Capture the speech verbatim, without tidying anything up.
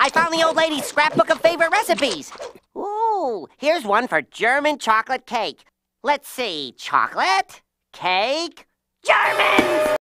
I found the old lady's scrapbook of favorite recipes. Ooh, here's one for German chocolate cake. Let's see, chocolate, cake, Germans!